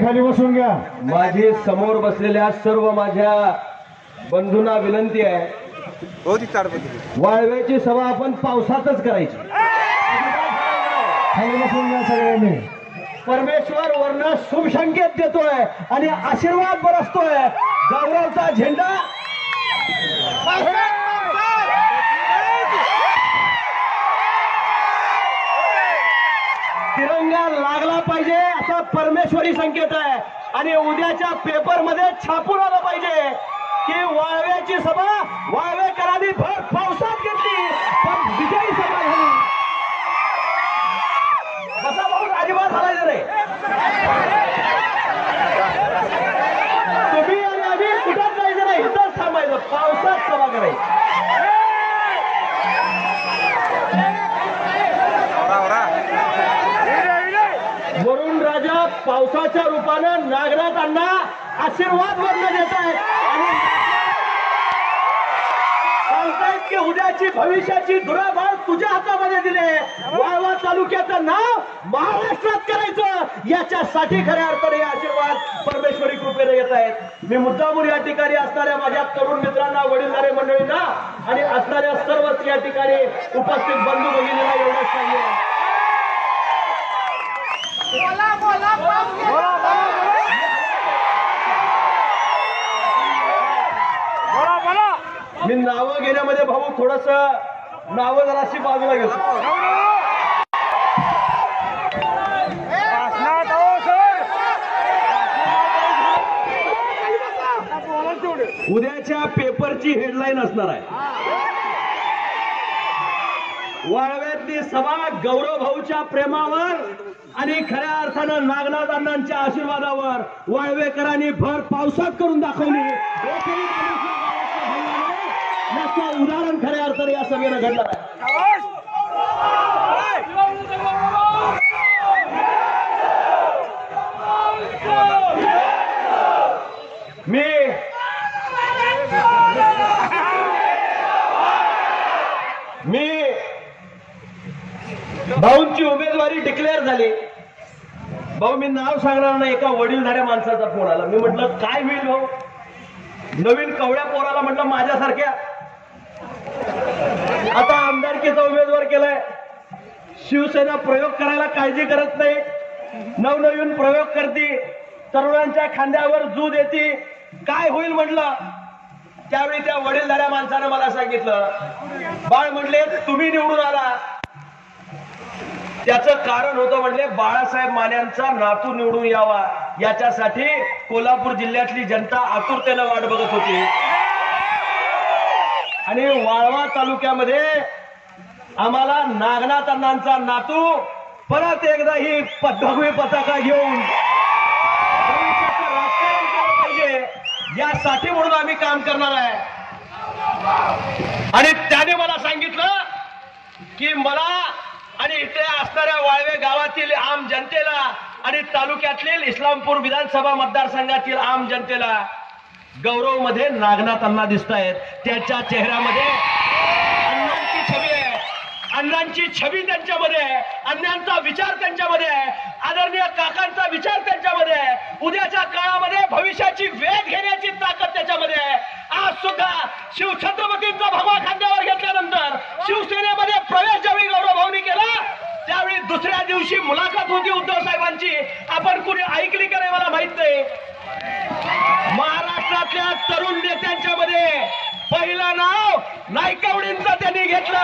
खाली बसून घ्या. माझी समोर बसलेल्या सर्व माझ्या बंधूंना विनंती आहे, वाळव्याची सभा आपण पावसातच करायची. खाली बसून घ्या सगळ्यांनी. परमेश्वर वर्ण शुभ संकेत देतोय आणि आशीर्वाद बरसतोय. गौरवचा झेंडा तिरंगा लागला पाहिजे असा परमेश्वरी संकेत आहे. आणि उद्याच्या पेपर मध्ये छापून आलं पाहिजे की वाळव्याची सभा वाळवेकरांनी भर पावसात घेतली पण विजयी सभा झाली. कसा भाऊ अजिबात झालायचं नाही. तुम्ही आणि आम्ही कुठंच जायचं नाही, इथंच थांबायचं, पावसात सभा करायची. वरुण राजा पावसाच्या रूपानं नागराजांना आशीर्वाद वर्ण देत आहेत आणि सांगतायत की उद्याची भविष्याची दुराभास तुझ्या हातामध्ये दिले. वाळवा तालुक्याचं नाव महाराष्ट्रात करायचं याच्यासाठी खऱ्या अर्थाने आशीर्वाद परमेश्वरी कृपेने येत आहेत. मी मुद्दामून या ठिकाणी असणाऱ्या माझ्या तरुण मित्रांना, वडीलधारे मंडळींना आणि असणाऱ्या सर्वच या ठिकाणी उपस्थित बंधू भगिनींना एवढंच सांगेन, मी नावं घेण्यामध्ये भाऊ थोडस नावं जराशी बाजूला घेतो. उद्याच्या पेपरची हेडलाईन असणार आहे, वाळव्यातली सभा गौरव भाऊच्या प्रेमावर आणि खऱ्या अर्थानं नागनाथ अण्णांच्या आशीर्वादावर वाळवेकरांनी भर पावसात करून दाखवली. याचं उदाहरण खऱ्या अर्थाने या सभेनं घडलं आहे. मी भाऊंची उमेदवारी डिक्लेअर झाली. भाऊ मी नाव सांगणार नाही, एका वडीलधाऱ्या माणसाचा फोन आला. मी म्हटलं काय होईल भाऊ, नवीन कवड्या पोराला म्हटलं माझ्यासारख्या आता आमदारकीचा उमेदवार केलाय. शिवसेना प्रयोग करायला काळजी करत नाही, नवनवीन प्रयोग करते, तरुणांच्या खांद्यावर जू देते, काय होईल म्हटलं. त्यावेळी त्या वडीलधाऱ्या माणसानं मला सांगितलं, बाळ म्हणले तुम्ही निवडून आला, त्याचं कारण होतं म्हणले बाळासाहेब मान्यांचा नातू निवडून यावा, याच्यासाठी कोल्हापूर जिल्ह्यातली जनता आतुरतेनं वाट बघत होती. आणि वाळवा तालुक्यामध्ये आम्हाला नागनाथ अण्णांचा नातू परत एकदा ही भगवी पताका घेऊन राजकारण केलं पाहिजे यासाठी म्हणून आम्ही काम करणार आहे. आणि त्याने मला सांगितलं की मला आणि इथे असणाऱ्या वाळवे गावातील आम जनतेला आणि तालुक्यातील इस्लामपूर विधानसभा मतदारसंघातील आम जनतेला गौरव मध्ये नागनाथ अण्णा दिसत आहेत. त्याच्या चेहऱ्यामध्ये अण्णांची छबी आहे, अण्णांची छबी त्यांच्यामध्ये आहे, अण्णांचा विचार त्यांच्यामध्ये आहे, आदरणीय काकांचा विचार त्यांच्यामध्ये आहे. उद्याच्या काळामध्ये भविष्याची वेध घेण्याची ताकद त्याच्यामध्ये आहे. आज सुद्धा शिवछत्रपतींचा भगवा खांद्यावर घेतल्यानंतर शिवसेनेमध्ये प्रवेश ज्यावेळी गौरव भाऊनी केला त्यावेळी दुसऱ्या दिवशी मुलाखत होती उद्धव साहेबांची. आपण कुणी ऐकली का नाही मला माहित नाही. महाराष्ट्रातल्या तरुण नेत्यांच्या मध्ये पहिलं नाव नायकवडींचं त्यांनी घेतलं.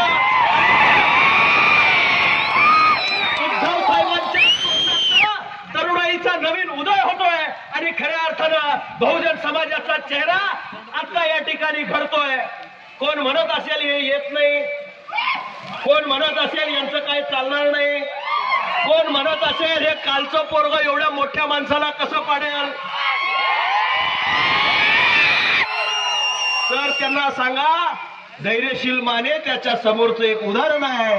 उद्धव साहेबांच्या तरुणाईचा नवीन उदय होतोय आणि खऱ्या अर्थानं बहुजन समाजाचा चेहरा आता या ठिकाणी घडतोय. कोण म्हणत असेल हे येत नाही, कोण म्हणत असेल यांचं काही चालणार नाही, कोण म्हणत असेल हे कालचं पोरग एवढ्या मोठ्या माणसाला कसं पाडेल, तर त्यांना सांगा धैर्यशील माने त्याच्या समोरचं एक उदाहरण आहे.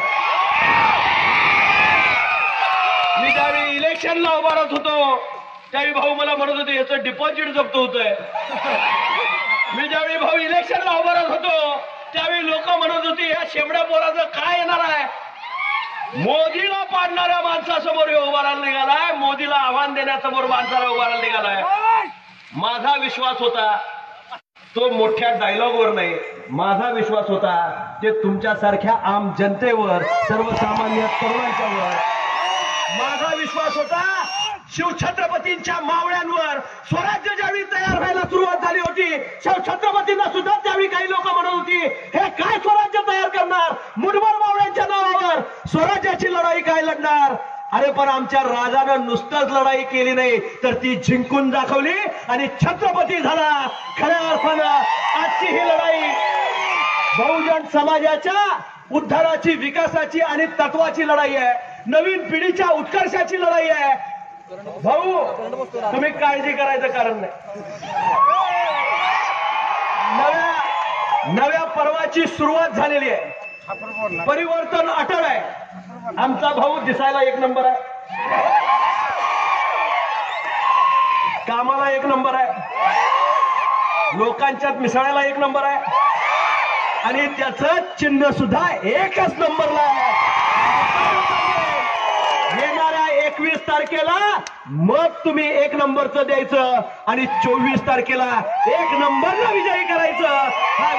मी ज्यावेळी इलेक्शनला उभा राहत होतो त्यावेळी भाऊ मला म्हणत होते याचं डिपॉझिट जप्त होतंय. मी ज्यावेळी भाऊ इलेक्शनला उभा राहत होतो त्यावेळी लोक म्हणत होती या शेमड्या पोराचं काय येणार आहे. मोदीला पाडणाऱ्या माणसासमोर उभा राहायला निघालाय, मोदीला आव्हान देण्यासमोर माणसाला उभा राहायला निघालाय. माझा विश्वास होता तो मोठ्या डायलॉग वर नाही, माझा विश्वास होता ते तुमच्यासारख्या आम जनतेवर, सर्वसामान्य तरुणांच्यावर. माझा विश्वास होता शिवछत्रपतींच्या मावळ्यांवर. स्वराज्य ज्यावेळी तयार व्हायला सुरुवात झाली होती, शिवछत्रपतींना सुद्धा त्यावेळी काही लोक म्हणत होती हे काय स्वराज्य तयार करणार, मुठभर मावळ्यांच्या नावावर स्वराज्याची लढाई काय लढणार. अरे पण आमच्या राजानं नुसतंच लढाई केली नाही तर ती जिंकून दाखवली आणि छत्रपती झाला. खऱ्या अर्थानं आजची ही लढाई बहुजन समाजाच्या उद्धाराची, विकासाची आणि तत्वाची लढाई आहे. नवीन पिढीच्या उत्कर्षाची लढाई आहे. भाऊ तुम्ही काळजी करायचं कारण नाही. नव्या पर्वाची सुरुवात झालेली आहे. परिवर्तन अटळ आहे. आमचा भाऊ दिसायला एक नंबर आहे, कामाला एक नंबर आहे, लोकांच्यात मिसळायला एक नंबर आहे आणि त्याचं चिन्ह सुद्धा एकच नंबरला आहे. येणाऱ्या 21 तारखेला मग तुम्ही एक नंबरचं द्यायचं आणि 24 तारखेला एक नंबरला विजयी करायचं. हा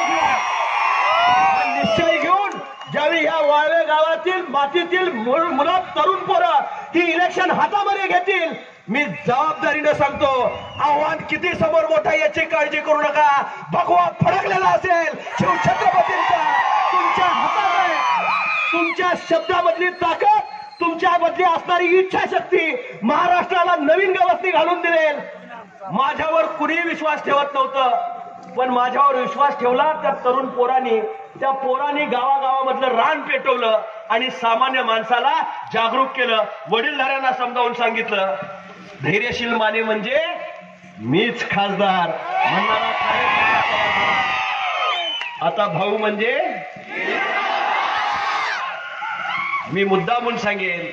निश्चय घेऊन ज्यावेळी ह्या वाळवे गावातील मातीतील मुलं, तरुण पोरं ही इलेक्शन हातामध्ये घेतील, मी जबाबदारीने सांगतो आव्हान किती समोर मोठा याची काळजी करू नका. भगवा फडकलेला असेल शिवछत्रपतींचा तुमच्या हातात आहे. तुमच्या शब्दामधली ताकद, तुमच्यामधली असणारी इच्छाशक्ती महाराष्ट्राला नवीन व्यवस्थी घालून दिलेल. माझ्यावर कुणी विश्वास ठेवत नव्हतं, पण माझ्यावर विश्वास ठेवला त्या तरुण पोरांनी. त्या पोरांनी गावागावामधलं रान पेटवलं आणि सामान्य माणसाला जागरूक केलं. वडीलधाऱ्यांना समजावून सांगितलं धैर्यशील माने म्हणजे मीच खासदार म्हणणारा. आता भाऊ म्हणजे मी मुद्दामून सांगेन,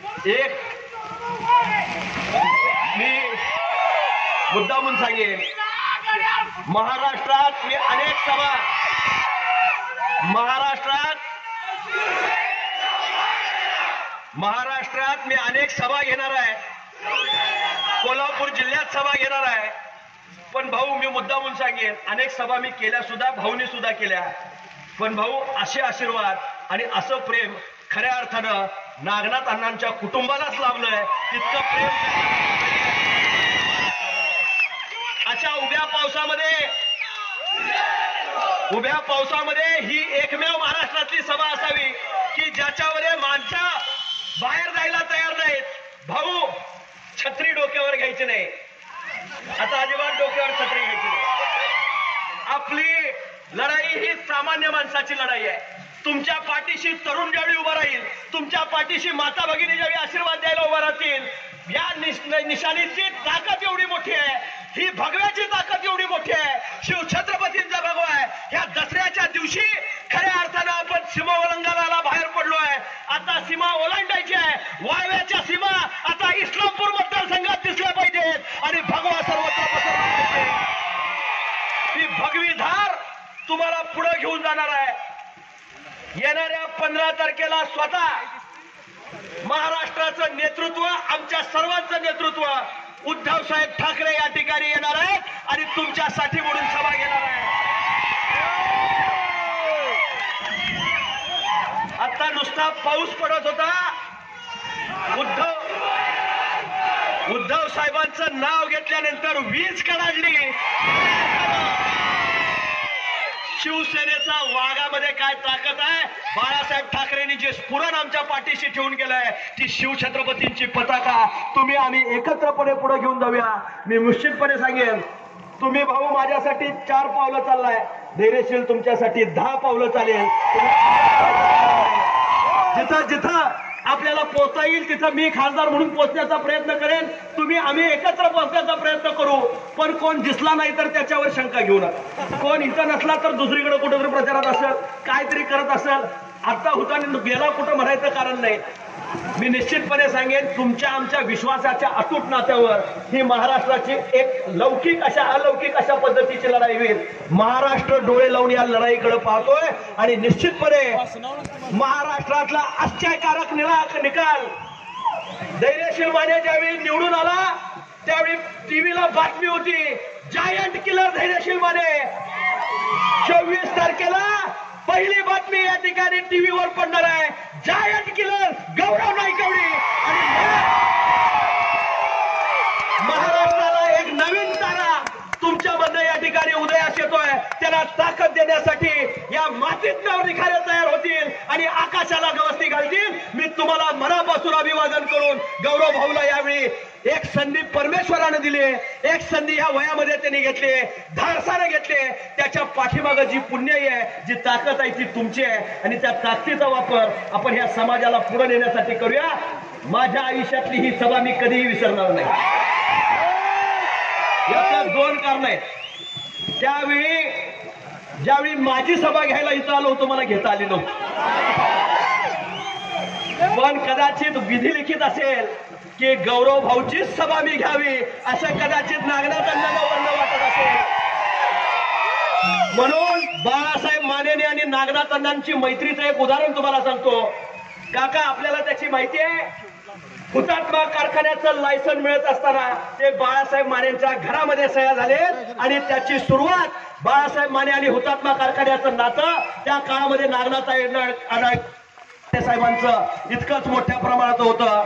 मुद्दामून सांगेन, महाराष्ट्रात मी अनेक सभा घेणार आहे. कोल्हापूर जिल्ह्यात सभा घेणार आहे. पण भाऊ मी मुद्दामून सांगेन, अनेक सभा मी केल्या सुद्धा, भाऊनी सुद्धा केल्या. पण भाऊ असे आशीर्वाद आणि असं प्रेम खऱ्या अर्थानं नागनाथ अण्णांच्या कुटुंबालाच लाभलंय. तितकं प्रेम अशा उभ्या पावसामध्ये ही एकमेव महाराष्ट्रातली सभा असावी की ज्याच्यावर माणसं बाहेर जायला तयार नाहीत. भाऊ छत्री डोक्यावर घ्यायची नाही, आता अजिबात डोक्यावर छत्री घ्यायची नाही. आपली लढाई ही सामान्य माणसाची लढाई आहे. तुमच्या पाठीशी तरुण ज्यावेळी उभा राहील, तुमच्या पाठीशी माता भगिनी ज्यावेळी आशीर्वाद द्यायला उभा राहतील, या निशाणीची ताकद एवढी मोठी आहे, ही भगव्याची ताकद एवढी मोठी आहे. शिवछत्रपतींचा भगवा आहे. ह्या दसऱ्याच्या दिवशी खऱ्या अर्थानं आपण सीमा ओलांडण्याला बाहेर पडलोय. आता सीमा ओलांडायची आहे. वाळव्याच्या सीमा आता इस्लामपूर मतदारसंघात दिसल्या पाहिजेत आणि भगवा सर्वत्र पसरला पाहिजे. ही भगवी धार तुम्हाला पुढे घेऊन जाणार आहे. येणाऱ्या 15 तारखेला स्वतः महाराष्ट्राचं नेतृत्व, आमच्या सर्वांचं नेतृत्व उद्धव साहेब ठाकरे या ठिकाणी येणार आहेत आणि तुमच्यासाठी म्हणून सभा घेणार आहे. आता नुसता पाऊस पडत होता, उद्धव साहेबांचं नाव घेतल्यानंतर वीज कडाडली. शिवसेनेचा वाघामध्ये काय ताकद आहे. बाळासाहेब ठाकरेंनी जे स्फुरण आमच्या पाठीशी ठेवून गेलंय, ती शिवछत्रपतींची पताका तुम्ही आम्ही एकत्रपणे पुढे घेऊन जाऊया. मी निश्चितपणे सांगेन, तुम्ही भाऊ माझ्यासाठी 4 पावलं चाललाय, धैर्यशील तुमच्यासाठी 10 पावलं चालेल. जिथं जिथं आपल्याला पोहोचता येईल तिथं मी खासदार म्हणून पोहोचण्याचा प्रयत्न करेन. तुम्ही आम्ही एकत्र पोहोचण्याचा प्रयत्न करू. पण कोण दिसला नाही तर त्याच्यावर शंका घेऊ नका. कोण इथं नसला तर दुसरीकडे कुठेतरी प्रचारात असेल, काहीतरी करत असेल, आता होता गेला कुठं म्हणायचं कारण नाही. मी निश्चितपणे सांगेन तुमच्या आमच्या विश्वासाच्या अतूट नात्यावर ही महाराष्ट्राची एक लौकिक अशा अलौकिक अशा पद्धतीची लढाई होईल. महाराष्ट्र डोळे लावून या लढाईकडे पाहतोय आणि निश्चितपणे महाराष्ट्रातला आश्चर्यकारक निकाल धैर्यशील माने ज्यावेळी निवडून आला त्यावेळी टीव्हीला बातमी होती, जायंट किलर धैर्यशील माने. 24 तारखेला पहिली बातमी या ठिकाणी टीव्हीवर पडणार आहे, जायंट किलर गौरव नाईकवडी. आणि महाराष्ट्राला एक नवीन तारा तुमच्यामध्ये या ठिकाणी उदयास येतोय. त्याला ताकद देण्यासाठी या मातीत निखारे तयार होतील आणि आकाशाला गवसणी घालतील. मी तुम्हाला मनापासून अभिवादन करून गौरव भाऊला यावेळी एक संधी परमेश्वराने दिली, एक संधी ह्या वयामध्ये त्यांनी घेतली, धाडसाने घेतले. त्याच्या पाठीमागे जी पुण्य आहे, जी ताकद आहे ती तुमची आहे आणि त्या ताकदीचा वापर आपण ह्या समाजाला पुढे नेण्यासाठी करूया. माझ्या आयुष्यातली ही सभा मी कधीही विसरणार नाही. याच्या 2 कारण आहेत. ज्यावेळी माझी सभा घ्यायला इथं आलो होतो मला घेता आली नव्हती, पण कदाचित विधी लिखित असेल की गौरव भाऊचीच सभा मी घ्यावी असं कदाचित नागनाथांना वाटत असेल. म्हणून बाळासाहेब मानेने आणि नागनाथांची मैत्रीचं एक उदाहरण तुम्हाला सांगतो. काका आपल्याला त्याची माहिती आहे, हुतात्मा कारखान्याचं लायसन मिळत असताना ते बाळासाहेब मानेंच्या घरामध्ये सह्या झाले आणि त्याची सुरुवात बाळासाहेब माने आणि हुतात्मा कारखान्याचं नातं त्या काळामध्ये नागनाथ साहेबांचं इतकंच मोठ्या प्रमाणात होतं.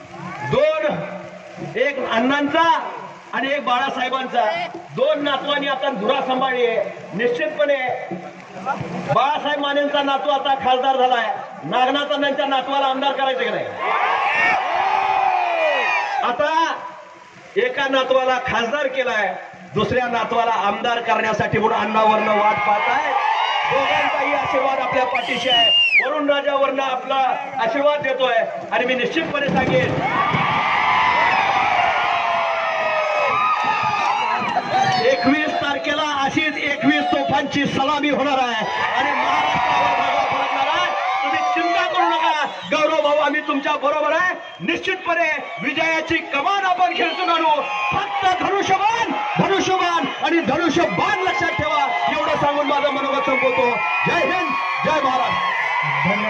2 एक अण्णांचा आणि एक बाळासाहेबांचा 2 नातवांनी आता धुरा सांभाळली. निश्चितपणे बाळासाहेब मानेंचा नातू आता खासदार झालाय, नागनाथांच्या नातवाला आमदार करायचं की नाही. आता एका नातवाला खासदार केलाय, दुसऱ्या नातवाला आमदार करण्यासाठी म्हणून अण्णावरनं वाट पाहताय. दोघांचाही आशीर्वाद आपल्या पाठीशी आहे. वरुण राजावरनं आपला आशीर्वाद देतोय आणि मी निश्चितपणे सांगेन 21 तारखेला अशीच 21 तोफांची सलामी होणार आहे आणि महाराष्ट्रावर धागा फडकणार आहे. तुम्ही चिंता करू नका, गौरव भाऊ आम्ही तुमच्या बरोबर आहे. निश्चितपणे विजयाची कमान आपण खेळून आणू. फक्त धनुष्यबाण आणि धनुष्यबाण लक्षात ठेवा. एवढं सांगून माझं मनोगत संपवतो. जय हिंद, जय महाराष्ट्र.